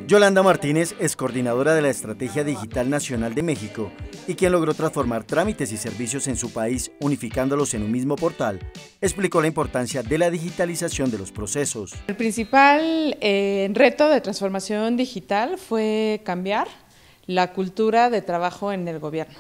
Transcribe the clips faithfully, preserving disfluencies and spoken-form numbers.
Yolanda Martínez es coordinadora de la Estrategia Digital Nacional de México y quien logró transformar trámites y servicios en su país unificándolos en un mismo portal, explicó la importancia de la digitalización de los procesos. El principal eh, reto de transformación digital fue cambiar la cultura de trabajo en el gobierno.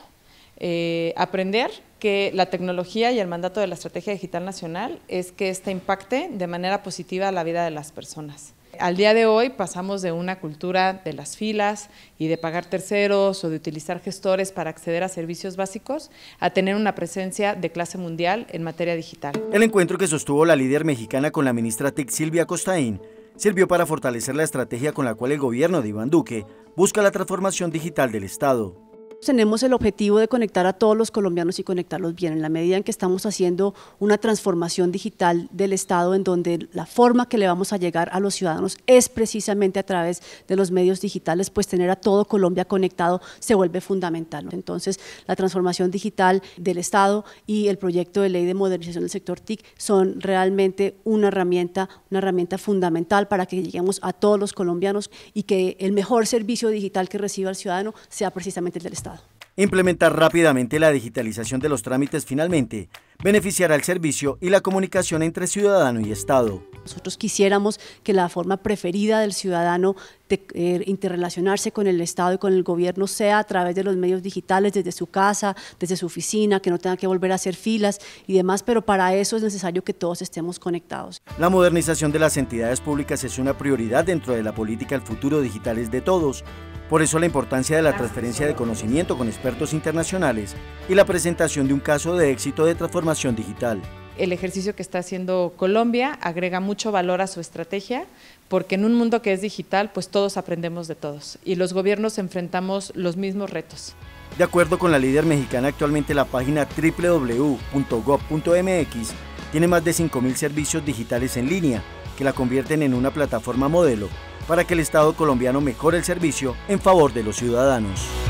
Eh, aprender que la tecnología y el mandato de la Estrategia Digital Nacional es que ésta impacte de manera positiva la vida de las personas. Al día de hoy pasamos de una cultura de las filas y de pagar terceros o de utilizar gestores para acceder a servicios básicos a tener una presencia de clase mundial en materia digital. El encuentro que sostuvo la líder mexicana con la ministra T I C Silvia Costaín sirvió para fortalecer la estrategia con la cual el gobierno de Iván Duque busca la transformación digital del Estado. Tenemos el objetivo de conectar a todos los colombianos y conectarlos bien, en la medida en que estamos haciendo una transformación digital del Estado, en donde la forma que le vamos a llegar a los ciudadanos es precisamente a través de los medios digitales, pues tener a todo Colombia conectado se vuelve fundamental. Entonces, la transformación digital del Estado y el proyecto de ley de modernización del sector T I C son realmente una herramienta, una herramienta fundamental para que lleguemos a todos los colombianos y que el mejor servicio digital que reciba el ciudadano sea precisamente el del Estado. Implementar rápidamente la digitalización de los trámites finalmente beneficiará el servicio y la comunicación entre ciudadano y Estado. Nosotros quisiéramos que la forma preferida del ciudadano de eh, interrelacionarse con el Estado y con el gobierno sea a través de los medios digitales, desde su casa, desde su oficina, que no tenga que volver a hacer filas y demás, pero para eso es necesario que todos estemos conectados. La modernización de las entidades públicas es una prioridad dentro de la política. El futuro digital es de todos. Por eso la importancia de la transferencia de conocimiento con expertos internacionales y la presentación de un caso de éxito de transformación digital. El ejercicio que está haciendo Colombia agrega mucho valor a su estrategia, porque en un mundo que es digital, pues todos aprendemos de todos y los gobiernos enfrentamos los mismos retos. De acuerdo con la líder mexicana, actualmente la página doble u doble u doble u punto gob punto eme equis tiene más de cinco mil servicios digitales en línea que la convierten en una plataforma modelo para que el Estado colombiano mejore el servicio en favor de los ciudadanos.